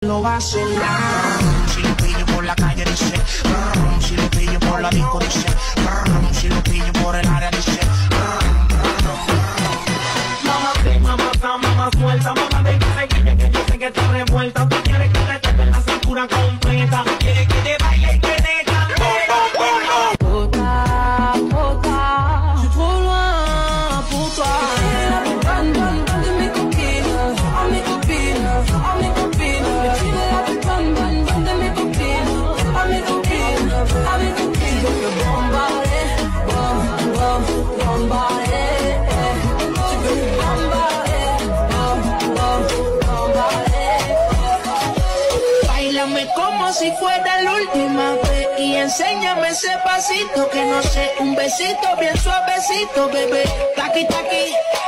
lo va a celar. Si lo pillo por la calle dice, si lo pillo por la disco dice, si lo pillo por el área dice. Mamá suelta, mamá ven que yo sé que está revuelta. Tú quieres que te toque la cintura completa, quieres que te baile y que te cante. Pota, pota, je suis trop loin pour toi. De mes copines, à mes copines, à mes copines. Mais tu es la plus bonne de mes copines, à mes copines, à mes copines. Je veux bombarder, bombarder. Tu veux me bombarder, bombarder. Báilame como si fuera la última vez y enséñame ese pasito que no sé, un besito bien suavecito, bebé. Taqui, taqui.